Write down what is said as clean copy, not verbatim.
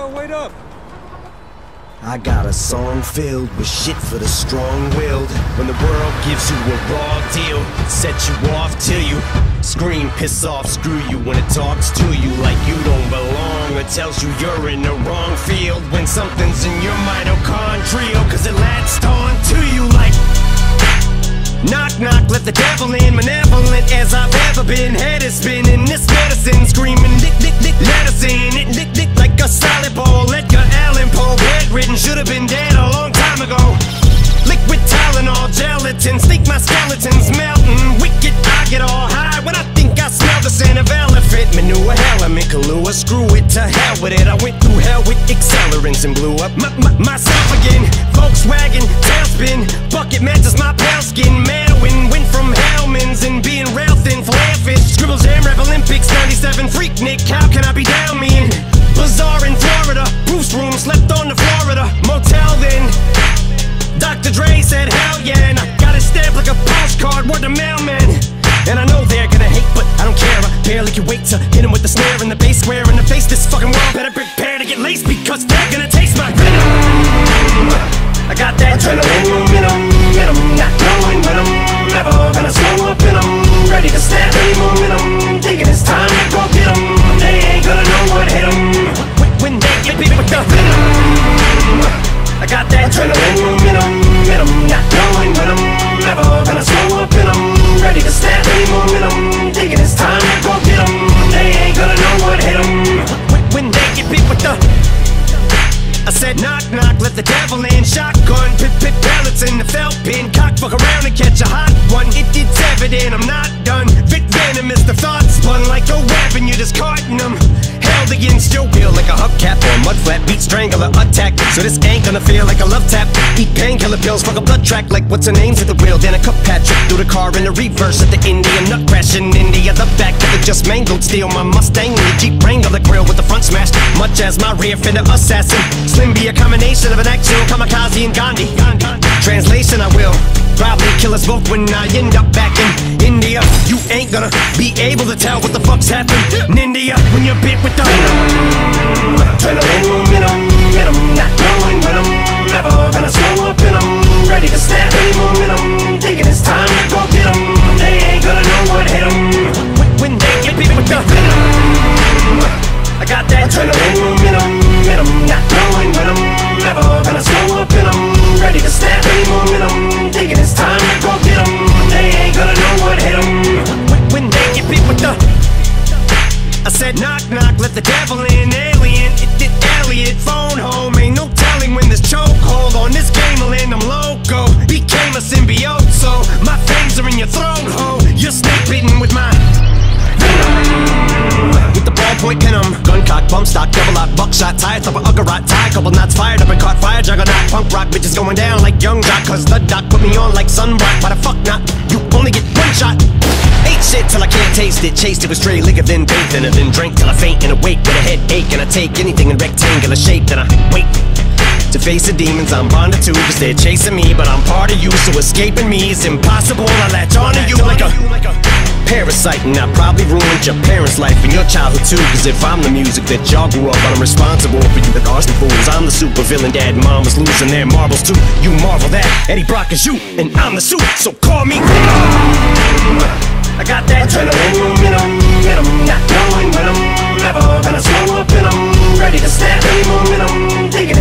wait up. I got a song filled with shit for the strong-willed. When the world gives you a raw deal, set you off till you scream, piss off, screw you. When it talks to you like you don't belong, or tells you you're in the wrong field. When something's in your mitochondrial, cause it latched on to you like knock, knock, let the devil in. Malevolent as I've ever been. Head is spinning, this medicine screaming, dick, dick, dick, medicine. It dick, dick, like a solid ball. Edgar Allan Poe, bedridden, should've been dead a long time ago. Liquid Tylenol, gelatin, sneak my skeletons melting. Wicked, I get all high when I think I smell the scent of elephant manure. Hell, I'm in Kahlua, screw it, to hell with it. I went through hell with accelerants and blew up myself again. Volkswagen, tailspin, bucket matches my pale skin. Manowin, went from Hellman's and being rail thin, fish. Scribbles Jam Rap Olympics, 97, Freak Nick, how can I be down me in Bazaar in Florida, Bruce room, slept on the Florida motel then. Dr. Dre said hell yeah, and I got it stamped like a postcard, word to mailman. And I know they're gonna hate, but I don't care. I barely can wait to hit them with the snare and the bass square in the face. This fucking world better prepare to get laced, because they're gonna taste my venom. I got that adrenaline momentum, not knowing when I'm never gonna slow up in 'em. Ready to snap any momentum, thinking it's time to go get 'em. They ain't gonna know what hit 'em when they get bit with the venom. I got that adrenaline momentum, not knowing when I'm never gonna slow up in 'em. Ready to snap any momentum, thinking it's time to go get 'em. They ain't gonna know what hit 'em when they get bit with the. I said knock, knock, let the devil in. Shotgun, pit, pellets in the felt pin. Cock, fuck around and catch a hot one. It's evident I'm not done. Vic venomous, the thought spun like a weapon. You're discarding them. Held against your will like a hubcap or a mud flat. Beat strangler attack, so this ain't gonna feel like a love tap. Eat painkiller pills, fuck a blood track like what's her name's at the wheel. Then a cup Patrick through the car in the reverse at the Indian nut crash in India. The back of it just mangled steel. My Mustang in the Jeep Wrangler, the grill with the front smashed, much as my rear fender assassin. Slim be a combination of an actual kamikaze and Gandhi. Translation, I will probably kill us both when I end up back in India. You ain't gonna be able to tell what the fuck's happened in India when you're bit with the adrenaline momentum, not knowing when I'm never gonna slow up in 'em. Ready to snap any momentum, thinking it's time to go get 'em. They ain't gonna know what hit 'em when they get bit with the venom. I got that adrenaline momentum, not knowing when I'm never gonna slow up in 'em. Ready to snap any momentum, thinking it's time to go get 'em. They ain't gonna know what hit 'em when they get bit with the. I said knock, knock, let the devil in. Alien, it Elliot, phone home. Ain't no telling when this chokehold on this game will end. I'm loco, became a symbiote, so my fangs are in your throat, ho. You're snake bitten with my with the ballpoint pin 'em. Gun cock, bump stock, double lock, buckshot, tie up a Uggarot, tie, couple knots fired up and caught fire, juggernaut, punk rock, bitches going down like young jock, cause the doc put me on like sunrock. Why the fuck not? You only get one shot. Ate shit till I can't taste it, chased it with stray liquor, then bathed in it, then drank till I faint and awake with a headache. And I take anything in rectangular shape, then I wait to face the demons I'm bonded to, cause they're chasing me, but I'm part of you, so escaping me is impossible. I latch onto you like a parasite, and I probably ruined your parents' life and your childhood too. Cause if I'm the music that y'all grew up on, I'm responsible for you, the Austin fools. I'm the super villain, dad and mom was losing their marbles too. You marvel that Eddie Brock is you, and I'm the suit, so call me. I got that adrenaline momentum, not knowing when I'm never gonna slow up in 'em. Ready to snap any momentum, thinking